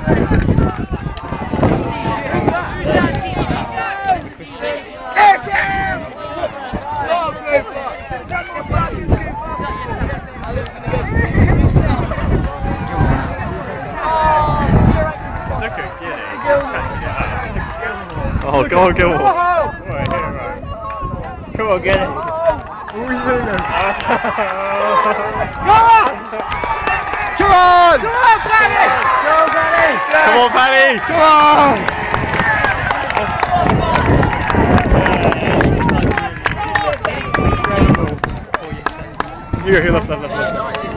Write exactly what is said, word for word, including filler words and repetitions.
Oh, go on, go on. Come on, get it. What are you doing now? Come on! Come on! Come on, Paddy! Go, Paddy! Come on, Paddy! Come on! Here, here, left, left, left, left.